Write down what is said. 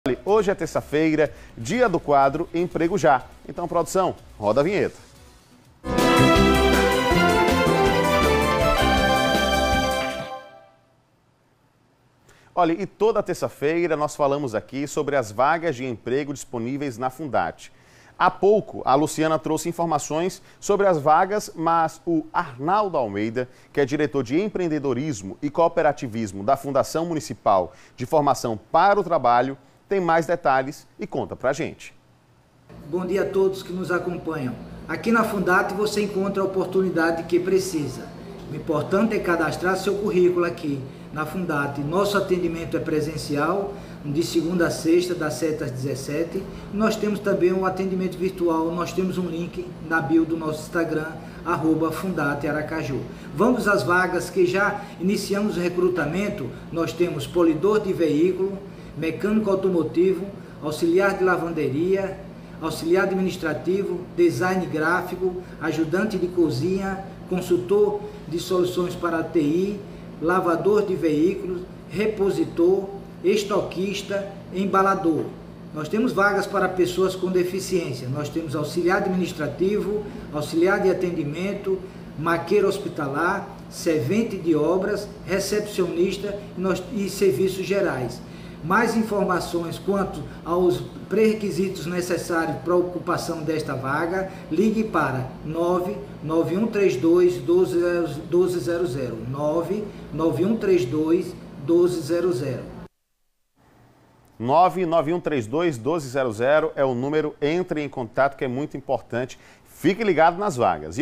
Hoje é terça-feira, dia do quadro Emprego Já. Então, produção, roda a vinheta. Olha, e toda terça-feira nós falamos aqui sobre as vagas de emprego disponíveis na Fundate. Há pouco, a Luciana trouxe informações sobre as vagas, mas o Arnaldo Almeida, que é diretor de empreendedorismo e cooperativismo da Fundação Municipal de Formação para o Trabalho, tem mais detalhes e conta pra gente. Bom dia a todos que nos acompanham. Aqui na Fundate você encontra a oportunidade que precisa. O importante é cadastrar seu currículo aqui na Fundate. Nosso atendimento é presencial, de segunda a sexta, das 7 às 17. Nós temos também um atendimento virtual, nós temos um link na bio do nosso Instagram, @FundateAracaju. Vamos às vagas que já iniciamos o recrutamento. Nós temos polidor de veículo, mecânico automotivo, auxiliar de lavanderia, auxiliar administrativo, design gráfico, ajudante de cozinha, consultor de soluções para a TI, lavador de veículos, repositor, estoquista, embalador. Nós temos vagas para pessoas com deficiência. Nós temos auxiliar administrativo, auxiliar de atendimento, maqueiro hospitalar, servente de obras, recepcionista e serviços gerais. Mais informações quanto aos pré-requisitos necessários para a ocupação desta vaga, ligue para 99132 1200, 99132 1200. 99132 1200 é o número, entre em contato que é muito importante. Fique ligado nas vagas.